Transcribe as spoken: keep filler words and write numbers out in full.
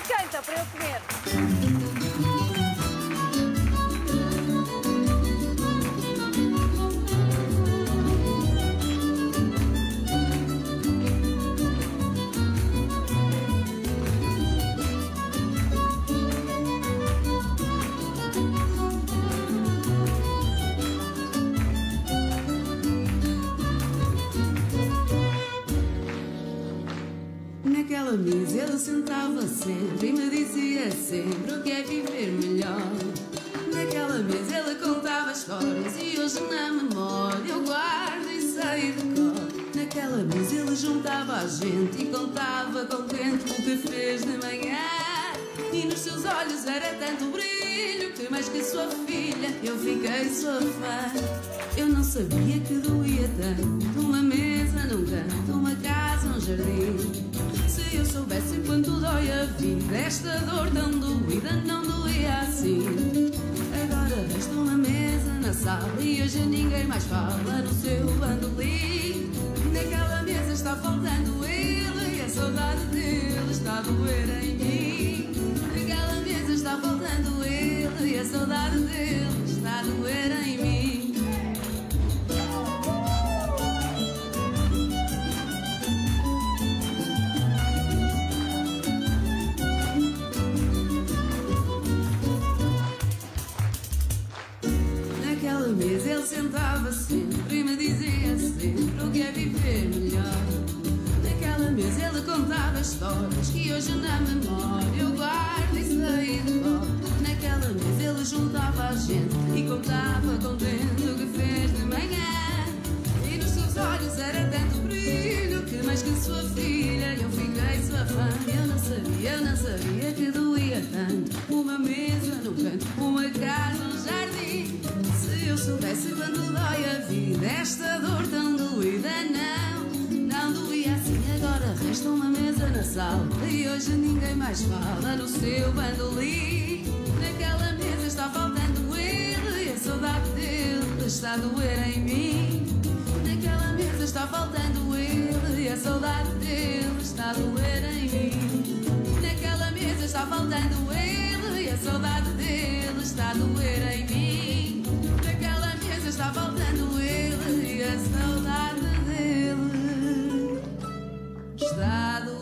Canta para eu comer. Naquela mesa ele sentava sempre e me dizia sempre o que é viver melhor. Naquela mesa ele contava histórias e hoje na memória eu guardo e sei de cor. Naquela mesa ele juntava a gente e contava contente o que fez de manhã. E nos seus olhos era tanto brilho que mais que sua filha eu fiquei sua fã. Eu não sabia que doía tanto uma mesa num canto, uma casa, um jardim. Se eu soubesse quanto dói a vida, esta dor tão doída não doía assim. Agora resta uma mesa na sala e hoje ninguém mais fala no seu bandolim. Naquela mesa está faltando ele e a saudade dele está a doer em mim. Naquela mesa está faltando ele e a saudade dele está a doer em mim. Naquela mesa ele sentava sempre e me dizia sempre o que é viver melhor. Naquela mesa ele contava histórias que hoje na memória eu guardo e sei de cor. Naquela mesa ele juntava a gente e contava contente o que fez de manhã. E nos seus olhos era tanto brilho que mais que sua filha eu fiquei sua fã. Eu não sabia, eu não sabia que doía tanto uma mesa num canto, uma casa, um jardim. Se eu soubesse quando dói a vida, esta dor tão doída não, não doía assim. Agora resta uma mesa na sala e hoje ninguém mais fala no seu bandolim. Naquela mesa está faltando ele e a saudade dele está a doer em mim. Naquela mesa está faltando ele e a saudade dele está a doer em mim. Naquela mesa está faltando ele e a saudade dele está a doer em mim. Naquela mesa está faltando ele e a saudade dele está a doer.